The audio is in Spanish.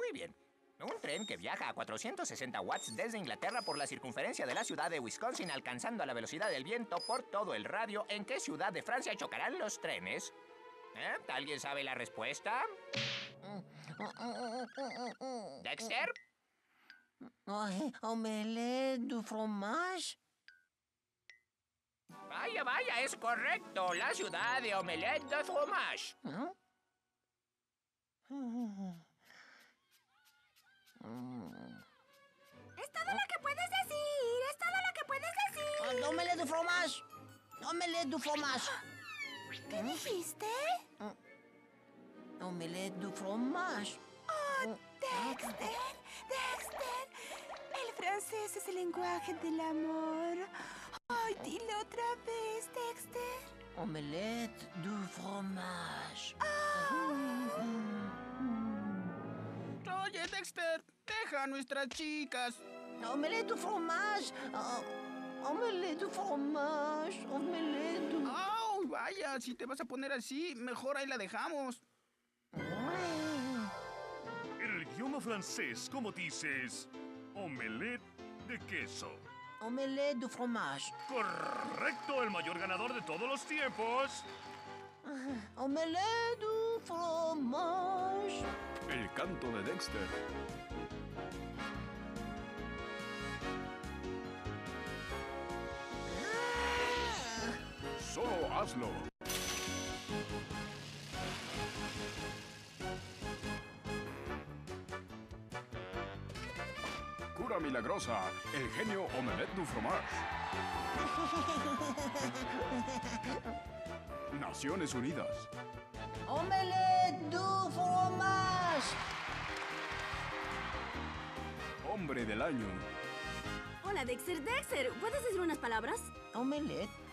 Muy bien. Un tren que viaja a 460 watts desde Inglaterra por la circunferencia de la ciudad de Wisconsin, alcanzando a la velocidad del viento por todo el radio. ¿En qué ciudad de Francia chocarán los trenes? ¿Alguien sabe la respuesta? ¿Dexter? Omelette du fromage. Vaya, vaya, es correcto. La ciudad de Omelette de Fromage. Es todo lo que puedes decir. Es todo lo que puedes decir. Omelette du fromage. Omelette du fromage. ¿Qué dijiste? Omelette du fromage. Oh, Dexter. Dexter. El francés es el lenguaje del amor. Ay, dile otra vez, Dexter. Omelette du fromage. Oye, Dexter, deja a nuestras chicas. Omelette du fromage. Omelette du fromage. Omelette du... ¡Au! Vaya, si te vas a poner así, mejor ahí la dejamos. En el idioma francés, ¿cómo dices? Omelette de queso. Omelette du fromage. Correcto, el mayor ganador de todos los tiempos. Omelette du fromage. El canto de Dexter. Solo hazlo. Cura milagrosa, el genio Omelette du fromage. Naciones Unidas. Omelette du fromage. Hombre del año. Hola, Dexter. Dexter, ¿puedes decir unas palabras? Omelette